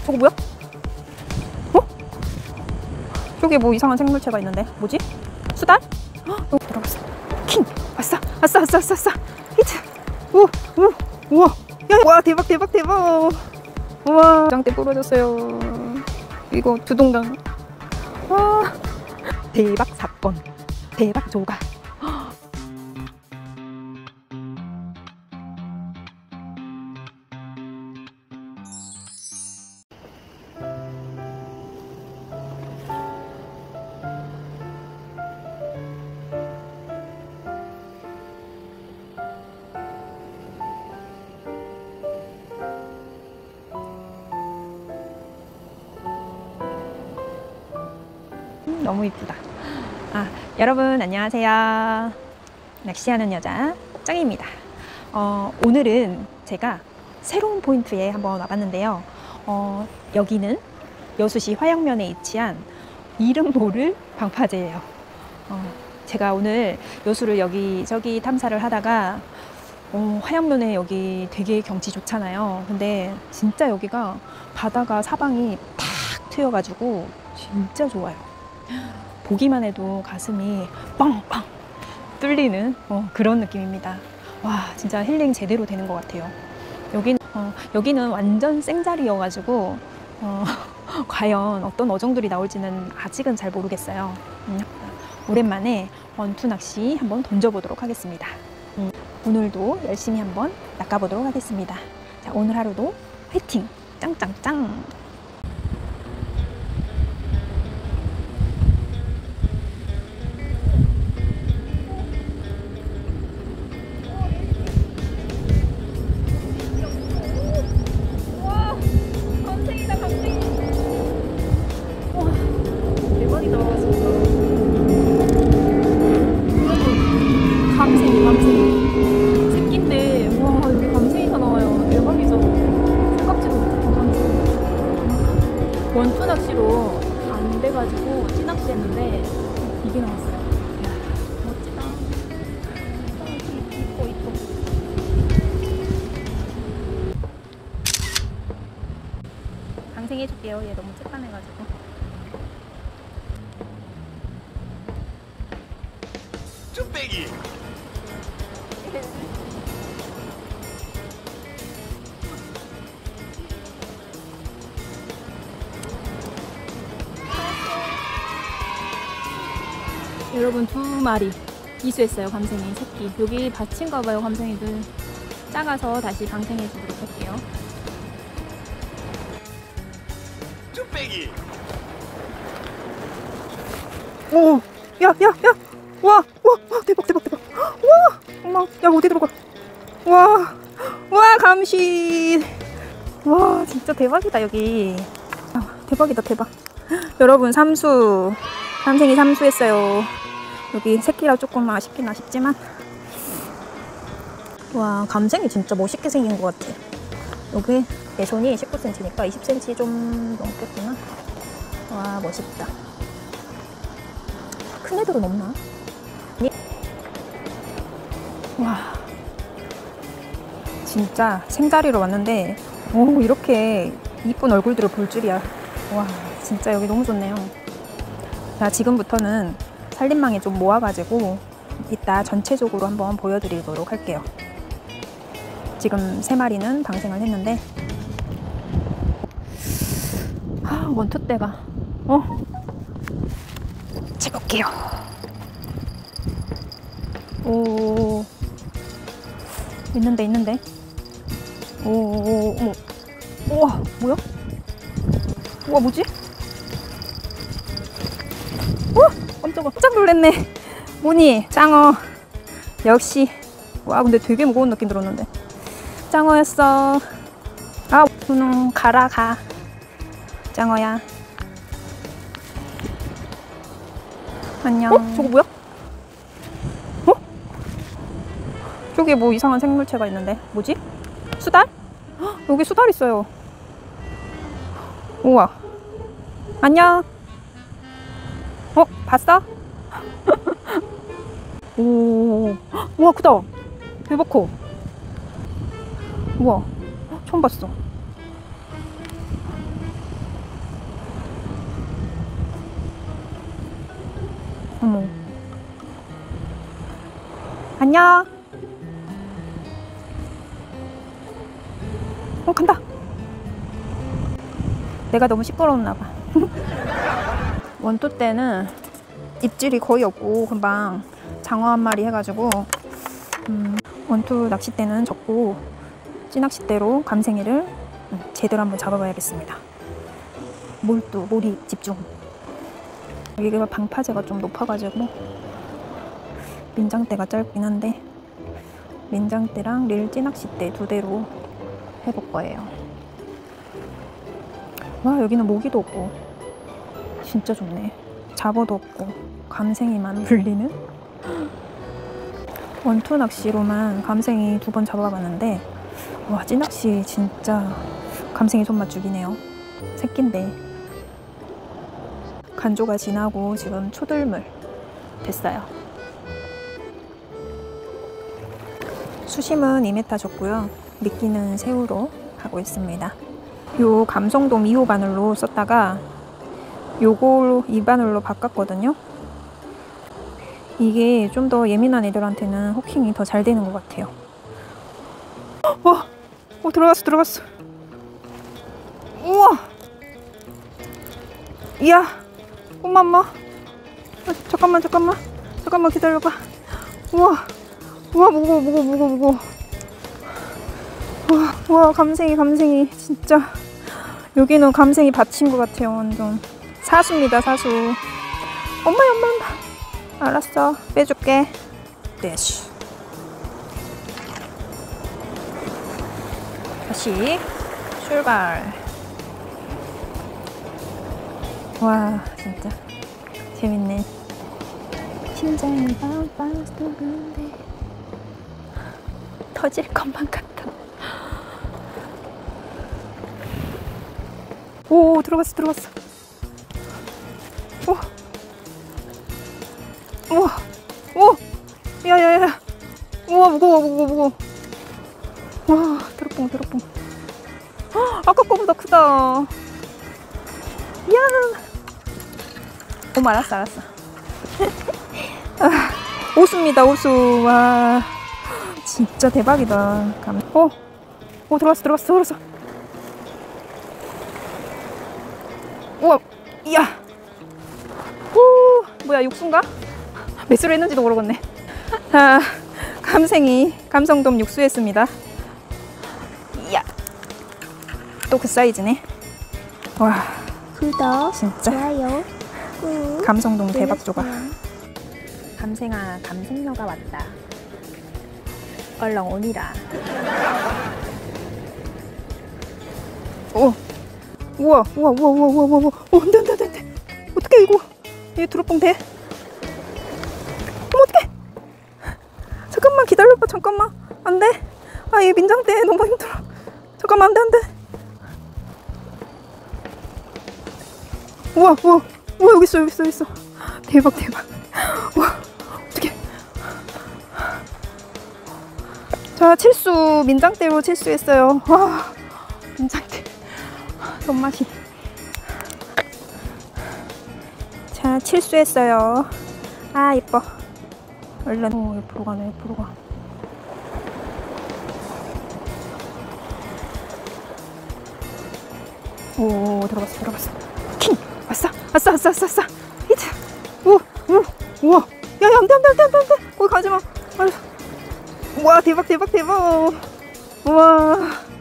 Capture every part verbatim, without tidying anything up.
저거 뭐야? 어? 저기에 뭐 이상한 생물체가 있는데 뭐지? 수달? 어, 들어갔어. 킹! 왔어! 왔어! 왔어! 왔어! 왔어! 히트! 오! 오! 우와! 야! 와! 대박! 대박! 대박! 우와! 장대 부러졌어요. 이거 두동강. 와! 대박 사건! 대박 조각! 너무 이쁘다. 아, 여러분 안녕하세요. 낚시하는 여자 짱입니다. 어, 오늘은 제가 새로운 포인트에 한번 와봤는데요. 어, 여기는 여수시 화양면에 위치한 이름 모를 방파제예요. 어, 제가 오늘 여수를 여기저기 탐사를 하다가 어, 화양면에 여기 되게 경치 좋잖아요. 근데 진짜 여기가 바다가 사방이 탁 트여가지고 진짜 좋아요. 보기만 해도 가슴이 빵빵 뚫리는 어, 그런 느낌입니다. 와, 진짜 힐링 제대로 되는 것 같아요. 여기는, 어, 여기는 완전 생자리여가지고 어, 과연 어떤 어종들이 나올지는 아직은 잘 모르겠어요. 음, 오랜만에 원투 낚시 한번 던져보도록 하겠습니다. 음, 오늘도 열심히 한번 낚아보도록 하겠습니다. 자, 오늘 하루도 화이팅! 짱짱짱! 원투 낚시로 안 돼가지고 찌낚시 했는데 이게 나왔어요. 이야, 멋지다. 이뻐 이뻐. 방생 해줄게요. 얘 너무 쬐깐해가지고. 쭈빼기. 여러분 두 마리 이수했어요. 감생이 새끼. 여기 밭인가봐요. 감생이들 작아서 다시 방생해 주도록 할게요. 쭈빼기. 오, 야, 야, 야, 와, 와, 와, 대박, 대박, 대박. 와, 엄마, 야, 어디 들어가? 와, 와, 감시. 와, 진짜 대박이다 여기. 아, 대박이다 대박. 여러분 삼수, 감생이 삼수했어요. 여기 새끼라 조금 아쉽긴 아쉽지만, 와, 감생이 진짜 멋있게 생긴 것 같아. 여기 내 손이 십구 센티미터니까 이십 센티미터 좀 넘겠구나. 와, 멋있다. 큰 애들은 없나? 와, 진짜 생자리로 왔는데 오, 이렇게 이쁜 얼굴들을 볼 줄이야. 와, 진짜 여기 너무 좋네요. 자, 지금부터는 살림망에 좀 모아가지고 이따 전체적으로 한번 보여드리도록 할게요. 지금 세 마리는 방생을 했는데, 아, 원투 때가 어 재볼게요. 오, 있는데 있는데. 오, 어머, 우와, 뭐야? 우와, 뭐지? 우와, 깜짝아, 깜짝 놀랐네. 뭐니? 짱어. 역시. 와, 근데 되게 무거운 느낌 들었는데. 짱어였어. 아, 음, 가라, 가. 짱어야. 안녕. 어? 저거 뭐야? 어? 저기에 뭐 이상한 생물체가 있는데. 뭐지? 수달? 헉, 여기 수달 있어요. 우와. 안녕. 어? 봤어? 오. 우와, 크다. 대박 커. 우와, 처음 봤어. 어머. 안녕. 어, 간다. 내가 너무 시끄러웠나 봐. 원투 때는 입질이 거의 없고 금방 장어 한 마리 해가지고 음, 원투 낚싯대는 접고 찌낚싯대로 감생이를 제대로 한번 잡아봐야겠습니다. 몰두, 몰입, 집중. 여기가 방파제가 좀 높아가지고 민장대가 짧긴 한데 민장대랑 릴 찌낚싯대 두 대로 해볼 거예요. 와, 여기는 모기도 없고 진짜 좋네. 잡어도 없고 감생이만 물리는. 원투 낚시로만 감생이 두 번 잡아봤는데 와, 찌낚시 진짜 감생이 손맛 죽이네요. 새끼인데 간조가 지나고 지금 초들물 됐어요. 수심은 이 미터 줬고요. 미끼는 새우로 하고 있습니다. 요 감성돔 이 호 바늘로 썼다가 요걸로 이 바늘로 바꿨거든요. 이게 좀 더 예민한 애들한테는 호킹이 더 잘 되는 것 같아요. 와, 어, 들어갔어, 들어갔어. 우와, 이야, 엄마, 엄마. 아, 잠깐만, 잠깐만, 잠깐만 기다려봐. 우와, 우와, 무거워, 무거워, 무거워, 무거워. 우와, 우와, 감생이, 감생이, 진짜. 여기는 감생이 받친 것 같아요, 완전. 사수입니다, 사수. 엄마야, 엄마, 엄마. 알았어, 빼줄게. 대시. 다시 출발. 와, 진짜 재밌네. 심장이 빵빵 뛰는데 터질 것만 같아. 오, 들어갔어, 들어갔어. 오, 우와, 오, 야야야, 우와, 무거워, 무거워, 무거워. 와, 드롭봉, 드롭봉. 아까 거보다 크다. 야, 오, 알았어, 알았어. 아, 오수입니다, 오수. 와, 진짜 대박이다. 어, 오, 들어갔어, 들어갔어, 들어갔어. 우와, 이야. 오, 뭐야, 육수인가? 몇 수를 했는지도 모르겠네. 아, 감생이 감성돔 육수했습니다. 이야, 또 그 사이즈네. 와, 구독, 진짜 좋아요, 꾹 감성돔 대박 조각. 눌러주세요. 감생아, 감생녀가 왔다. 얼른 오니라. 오, 우와, 우와, 우와, 우와, 우와, 우와, 어, 안돼, 안돼, 안돼, 안돼. 어떡해, 이거. 얘 드롭봉 돼? 어머, 어떡해. 잠깐만 기다려봐, 잠깐만. 안 돼. 아, 얘 민장대 너무 힘들어. 잠깐만, 안 돼, 안 돼. 우와, 우와, 우와, 여기 있어, 여기 있어, 여기 있어. 대박, 대박. 와, 어떡해. 자, 칠수, 민장대로 칠수했어요. 와, 민장대. 손맛이. 자, 칠수했어요. 아, 이뻐. 얼른. 오, 옆으로 가네, 옆으로 가. 오, 들어갔어, 들어갔어. 킹! 왔어, 왔어, 왔어, 왔어, 왔어. 히트! 오, 오, 우와. 야, 야, 안 돼, 안 돼, 안 돼, 안 돼, 안 돼. 거기 가지 마. 알았어. 와, 대박, 대박, 대박. 우와.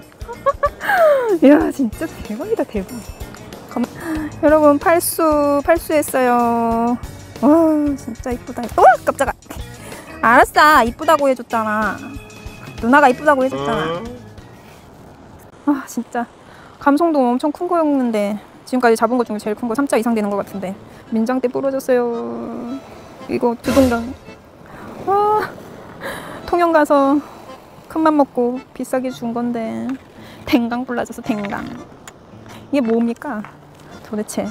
야, 진짜 대박이다, 대박. 가만. 여러분, 팔수, 팔수 했어요. 와, 진짜 이쁘다. 어, 깜짝아. 알았어, 이쁘다고 해줬잖아. 누나가 이쁘다고 해줬잖아. 아, 진짜. 감성돔 엄청 큰 거였는데 지금까지 잡은 것 중에 제일 큰 거 삼 자 이상 되는 것 같은데 민장대 부러졌어요. 이거 두동강. 와, 통영 가서 큰맘 먹고 비싸게 준 건데 댕강 불러줘서 댕강. 이게 뭡니까 도대체.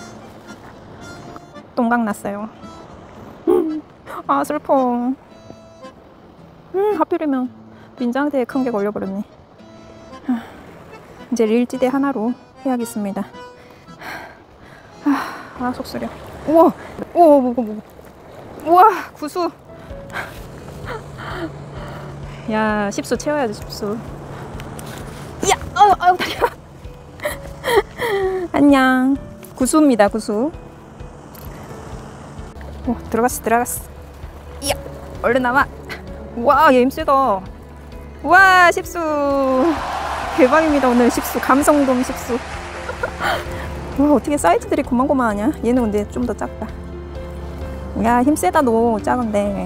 똥강 났어요. 아, 슬퍼. 음, 하필이면 민장대에 큰 게 걸려버렸네. 이제 릴지대 하나로 해야겠습니다. 아, 아, 속쓰려. 우와, 우와, 뭐고, 뭐고. 우와, 구수. 야, 십수 채워야지, 십수. 야, 어, 아유, 다리야. 안녕. 구수입니다, 구수. 오, 들어갔어, 들어갔어. 야, 얼른 나와. 와, 얘 힘세다. 와, 십수. 대박입니다, 오늘 십수. 감성돔 십수. 와, 어떻게 사이즈들이 고만고만하냐? 얘는 근데 좀 더 작다. 야, 힘세다, 너. 작은데.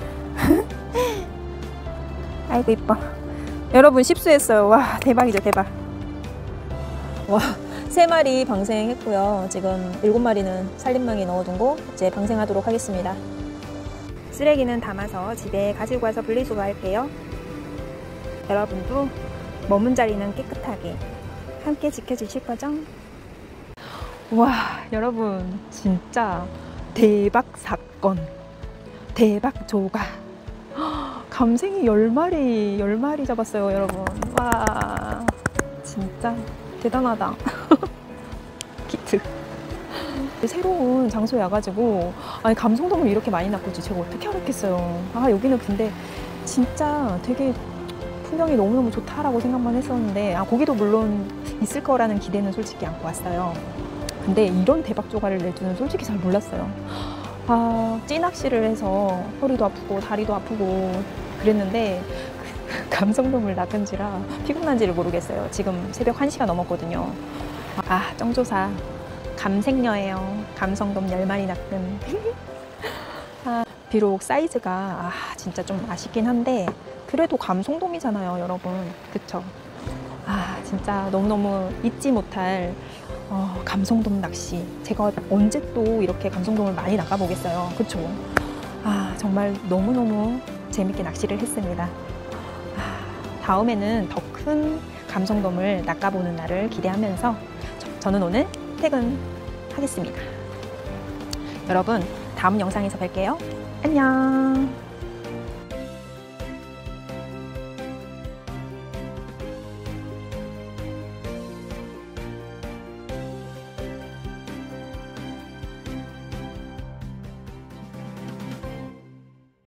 아이고, 이뻐. 여러분, 십수했어요. 와, 대박이죠, 대박. 와, 세 마리 방생했고요. 지금 일곱 마리는 살림망에 넣어둔 거 이제 방생하도록 하겠습니다. 쓰레기는 담아서 집에 가지고 와서 분리수거할게요. 여러분도 머문 자리는 깨끗하게 함께 지켜주실 거죠? 와, 여러분 진짜 대박 사건, 대박 조가. 감생이 열 마리, 열 마리 잡았어요, 여러분. 와, 진짜 대단하다. 키트. 새로운 장소에 와가지고, 아니, 감성돔을 이렇게 많이 낚을지 제가 어떻게 알았겠어요. 아, 여기는 근데 진짜 되게 풍경이 너무너무 좋다라고 생각만 했었는데, 아, 고기도 물론 있을 거라는 기대는 솔직히 안고 왔어요. 근데 이런 대박 조가를 낼 줄은 솔직히 잘 몰랐어요. 아, 찌낚시를 해서 허리도 아프고 다리도 아프고 그랬는데 감성돔을 낚은지라 피곤한지를 모르겠어요. 지금 새벽 한 시가 넘었거든요. 아, 쩡조사 감생녀예요. 감성돔 열 마리 낚은. 아, 비록 사이즈가 아, 진짜 좀 아쉽긴 한데 그래도 감성돔이잖아요, 여러분. 그쵸? 아, 진짜 너무너무 잊지 못할 어, 감성돔 낚시. 제가 언제 또 이렇게 감성돔을 많이 낚아보겠어요. 그쵸? 아, 정말 너무너무 재밌게 낚시를 했습니다. 아, 다음에는 더 큰 감성돔을 낚아보는 날을 기대하면서 저, 저는 오늘 퇴근하겠습니다. 여러분, 다음 영상에서 뵐게요. 안녕.